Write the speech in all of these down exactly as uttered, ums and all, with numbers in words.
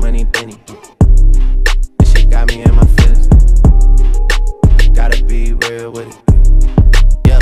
money, Benny. This shit got me in my feelings. Gotta be real with it. Yeah.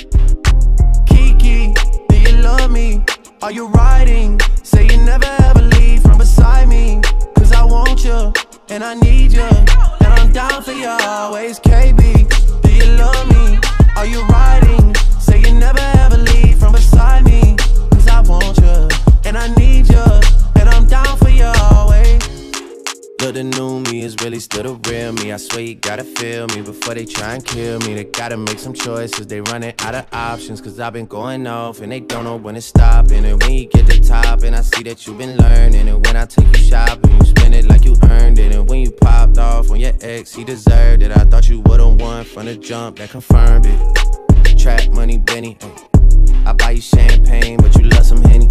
Kiki, do you love me? Are you riding? Say you never ever leave from beside me. Cause I want you, and I need you, and I'm down for you always. K B, do you love me? Are you riding? Say you never ever leave from beside me. Cause I want you, and I need you, and I'm down for you always. Look, the new me is really still the real me. I swear you gotta feel me before they try and kill me. They gotta make some choices, they running out of options. Cause I've been going off and they don't know when to stop. And when you get to top and I see that you've been learning. And when I take you shopping, you spend it like you earned it. And when you popped off on your ex, he deserved it. I thought you would've won from the jump, that confirmed it. Trap money, Benny, ay. I buy you champagne, but you love some Henny.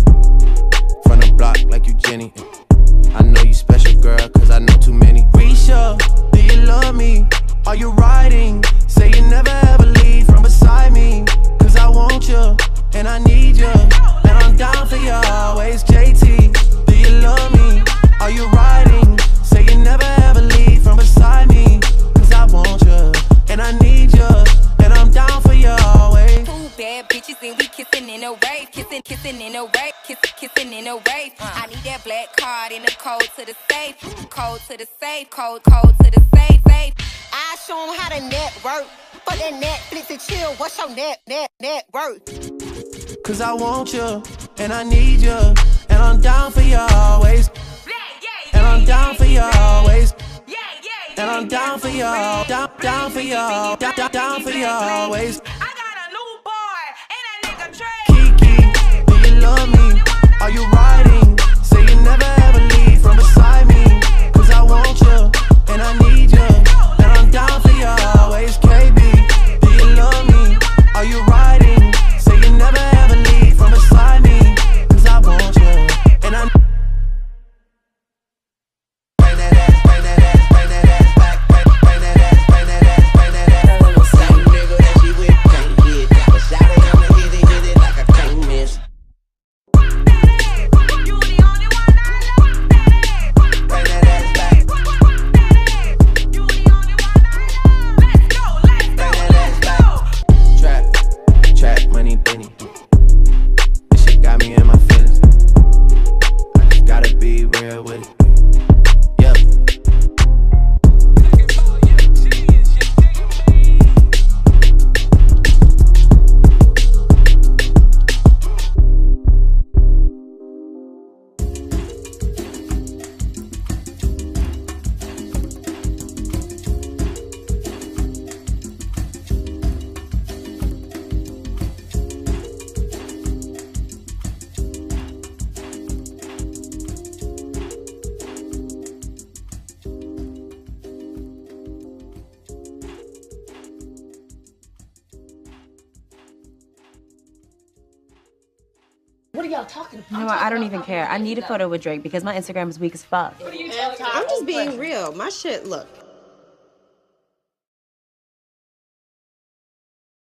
From the block like you Jenny, ay. I know you special, girl, cause I know too many. Risha, do you love me? Are you riding? Say you never ever leave from beside me. Cause I want you, and I need you, and I'm down for you always. J T, do you love me? Are you riding? Say you never ever leave from beside me. Cause I want you, and I need you, and I'm down for you always. Two bad bitches and we kissing in a rave. Kissing, kissing in a rave. Kissing, kissing in a rave. I need that black card in the code to the safe. Code to the safe. Code, code to the safe, safe. I show them how to network. For that Netflix and chill, what's your net, net, net worth? Cause I want you, and I need you, and I'm down for you always. And I'm down for you always. And I'm down for you, down, down for you, down, down, down for you always. I got a new boy, and that nigga Trey. Kiki, do you love me? Are you riding? Say you never ever leave from beside me. Cause I want you, and I need you, and I'm down for you always. K B, do you love me? Are you riding? Say you never ever leave from beside me. Cause I want you, and I bring that ass, bring that ass, bring that ass back, bring, bring that ass, bring that ass, bring that ass. Same nigga that she with can't hit. But shot it, I'ma hit it, hit it like I can't miss. You the only one I love. Bring that ass back, You the only one I love. Let's go, let's go, bring that ass let's back. go. Trap, trap money, Benny. This shit got me in my feelings. I just gotta be real with it. Yeah. What are y'all talking about? You know what? I don't even care. I need a photo with Drake because my Instagram is weak as fuck. I'm just being real. My shit, look,